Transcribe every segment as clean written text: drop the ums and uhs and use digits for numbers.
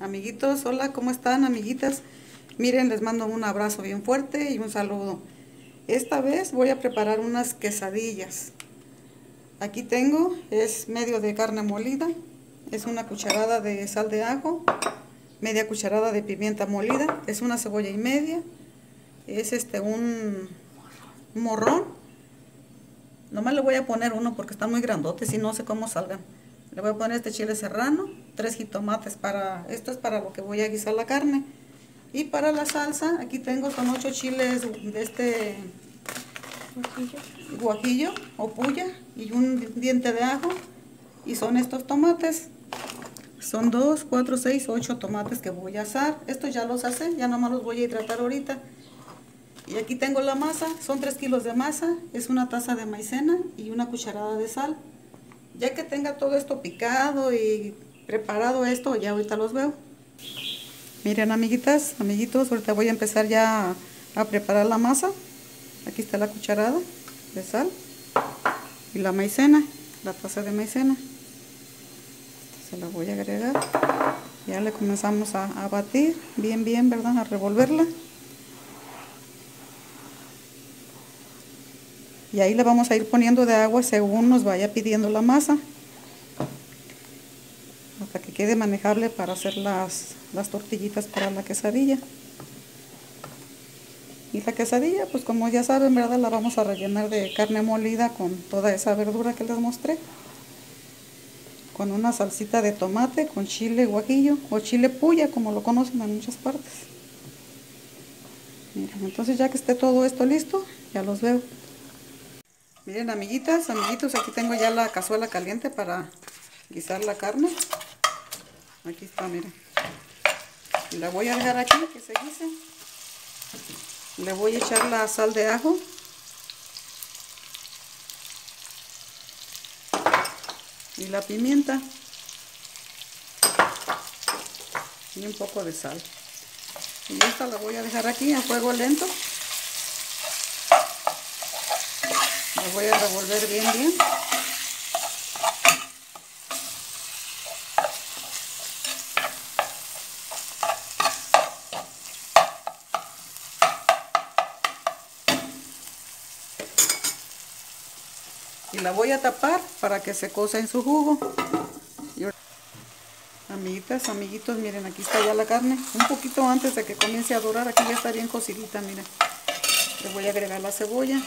Amiguitos, hola, ¿cómo están, amiguitas? Miren, les mando un abrazo bien fuerte y un saludo. Esta vez voy a preparar unas quesadillas. Aquí tengo, es medio de carne molida, es una cucharada de sal de ajo, media cucharada de pimienta molida, es una cebolla y media, es un morrón. Nomás le voy a poner uno porque está muy grandote, si no sé cómo salgan. Le voy a poner este chile serrano, 3 jitomates esto es para lo que voy a guisar la carne. Y para la salsa, aquí tengo son 8 chiles de guajillo o puya y un diente de ajo. Y son estos tomates. Son 2, 4, 6, 8 tomates que voy a asar. Estos ya los asé, ya nomás los voy a hidratar ahorita. Y aquí tengo la masa, son 3 kilos de masa, es una taza de maicena y una cucharada de sal. Ya que tenga todo esto picado y preparado esto, ya ahorita los veo. Miren, amiguitas, amiguitos, ahorita voy a empezar ya a preparar la masa. Aquí está la cucharada de sal y la maicena, la taza de maicena. Se la voy a agregar. Ya le comenzamos a batir bien, ¿verdad? A revolverla. Y ahí le vamos a ir poniendo de agua según nos vaya pidiendo la masa. Hasta que quede manejable para hacer las tortillitas para la quesadilla. Y la quesadilla, pues como ya saben, ¿verdad? La vamos a rellenar de carne molida con toda esa verdura que les mostré. Con una salsita de tomate, con chile guajillo o chile puya, como lo conocen en muchas partes. Miren, entonces ya que esté todo esto listo, ya los veo. Miren, amiguitas, amiguitos, aquí tengo ya la cazuela caliente para guisar la carne. Aquí está, miren. Y la voy a dejar aquí que se guise. Le voy a echar la sal de ajo. Y la pimienta. Y un poco de sal. Y esta la voy a dejar aquí a fuego lento. La voy a revolver bien. Y la voy a tapar para que se cosa en su jugo. Amiguitas, amiguitos, miren, aquí está ya la carne. Un poquito antes de que comience a dorar, aquí ya está bien cocidita, miren. Le voy a agregar la cebolla.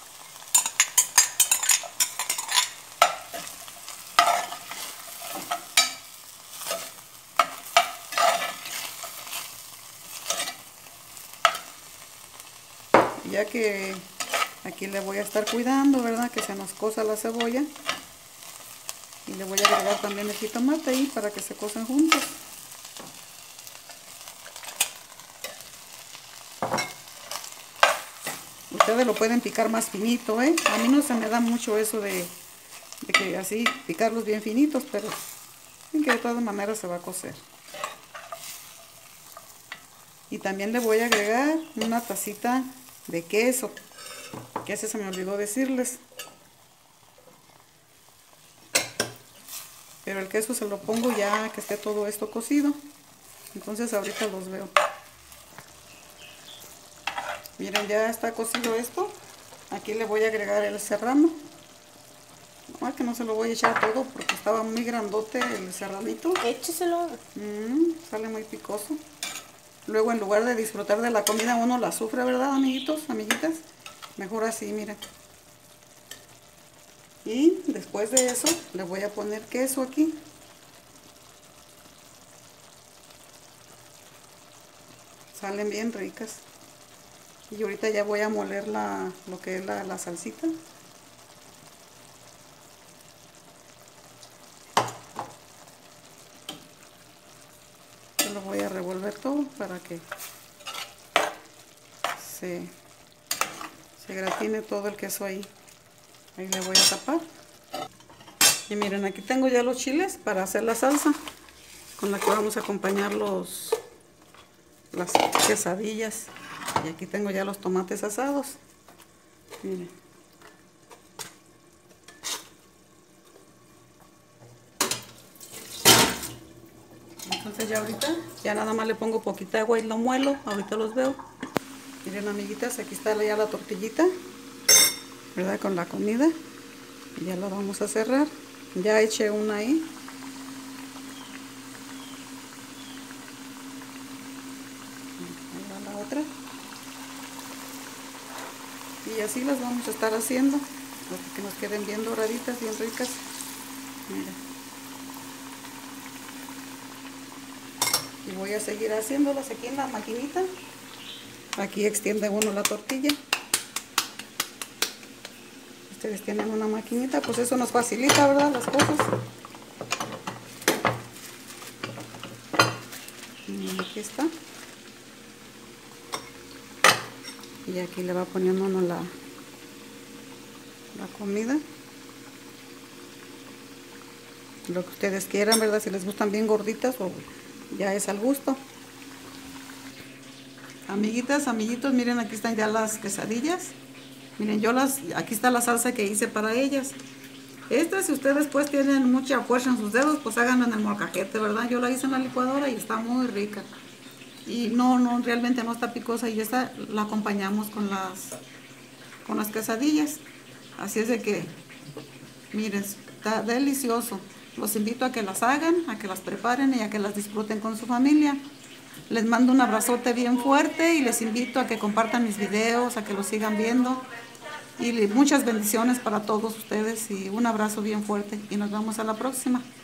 Ya que aquí le voy a estar cuidando, ¿verdad? Que se nos cosa la cebolla. Y le voy a agregar también el jitomate ahí para que se cosan juntos. Ustedes lo pueden picar más finito, ¿eh? A mí no se me da mucho eso de que así picarlos bien finitos, pero en que de todas maneras se va a cocer. Y también le voy a agregar una tacita de queso, que ese se me olvidó decirles. Pero el queso se lo pongo ya que esté todo esto cocido. Entonces ahorita los veo. Miren, ya está cocido esto. Aquí le voy a agregar el serrano. No, que no se lo voy a echar todo porque estaba muy grandote el serranito. Écheselo. Sale muy picoso. Luego en lugar de disfrutar de la comida uno la sufre, ¿verdad, amiguitos, amiguitas? Mejor así, miren. Y después de eso le voy a poner queso aquí. Salen bien ricas. Y ahorita ya voy a moler lo que es la salsita. Yo lo voy a revolver todo para que se gratine todo el queso ahí. Ahí le voy a tapar. Y miren, aquí tengo ya los chiles para hacer la salsa con la que vamos a acompañar las quesadillas. Y aquí tengo ya los tomates asados. Miren. Entonces ya ahorita, ya nada más le pongo poquita agua y lo muelo. Ahorita los veo. Miren, amiguitas, aquí está ya la tortillita, ¿verdad? Con la comida. Y ya la vamos a cerrar. Ya eché una ahí. Ahí va la otra. Y así las vamos a estar haciendo, para que nos queden bien doraditas, bien ricas. Mira. Y voy a seguir haciéndolas aquí en la maquinita. Aquí extiende uno la tortilla. Ustedes tienen una maquinita, pues eso nos facilita, ¿verdad? Las cosas. Y aquí está. Y aquí le va poniendo uno la comida. Lo que ustedes quieran, ¿verdad? Si les gustan bien gorditas o ya es al gusto. Amiguitas, amiguitos, miren, aquí están ya las quesadillas. Miren, aquí está la salsa que hice para ellas. Esta, si ustedes pues tienen mucha fuerza en sus dedos, pues háganlo en el molcajete, ¿verdad? Yo la hice en la licuadora y está muy rica. Y realmente no está picosa, y esta la acompañamos con las quesadillas. Así es de que, miren, está delicioso. Los invito a que las hagan, a que las preparen y a que las disfruten con su familia. Les mando un abrazote bien fuerte y les invito a que compartan mis videos, a que los sigan viendo. Y muchas bendiciones para todos ustedes y un abrazo bien fuerte. Y nos vemos a la próxima.